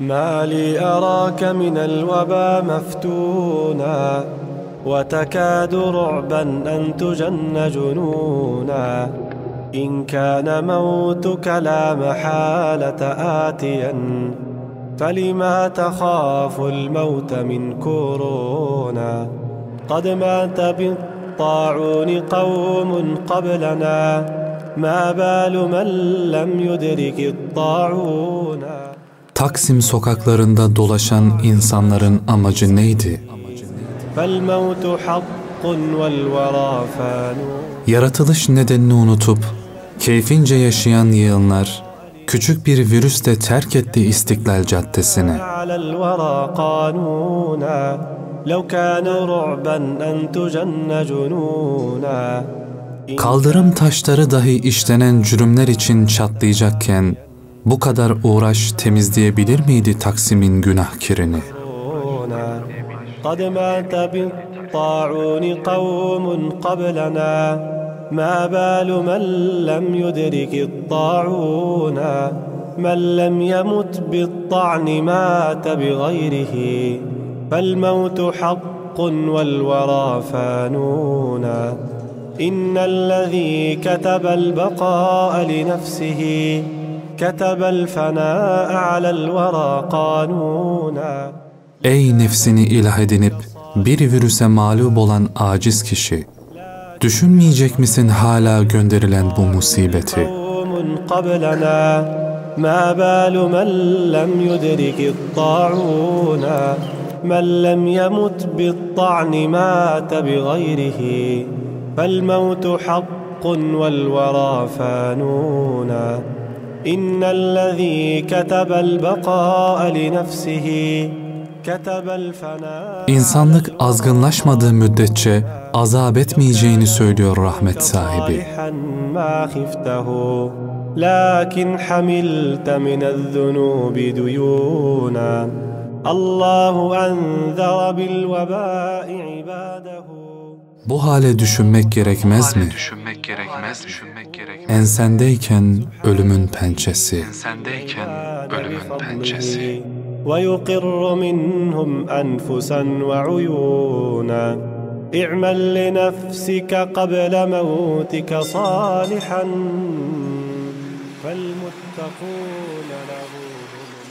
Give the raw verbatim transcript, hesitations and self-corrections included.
ما لي أراك من الوبا مفتونا وتكاد رعبا أن تجن جنونا إن كان موتك لا محالة آتيا فلما تخاف الموت من كورونا قد مات بالطاعون قوم قبلنا ما بال من لم يدرك الطاعون. Taksim sokaklarında dolaşan insanların amacı neydi? Yaratılış nedenini unutup keyfince yaşayan yığınlar küçük bir virüsle terk etti İstiklal Caddesi'ni. Kaldırım taşları dahi işlenen cürümler için çatlayacakken bu kadar uğraş temizleyebilir miydi Taksim'in günah kirini? قد مات بالطاعون قوم قبلنا ما بال من لم يدرك الطاعون من لم يمت بالطعن مات بغيره فالموت حق والورى فانون إن الذي كتب البقاء لنفسه كتب الفناء على الورى قانونا. Ey nefsini ilah edinip bir virüse mağlup olan aciz kişi, düşünmeyecek misin hala gönderilen bu musibeti? ما بال من لم يدرك الطاعون من لم يمت بالطعن مات بغيره فالموت حق والورى فانون إن الذي كتب البقاء لنفسه كتب الفناء. İnsanlık azgınlaşmadığı müddetçe azap etmeyeceğini söylüyor rahmet sahibi. لكن حملت من الذنوب ديونا الله أنذر بالوباء عباده. Bu hale düşünmek gerekmez mi? Ensendeyken ölümün pençesi. Ensendeyken ölümün pençesi. ويقر منهم أنفسا وعيونا اعمل لنفسك قبل موتك صالحا فالمتقون له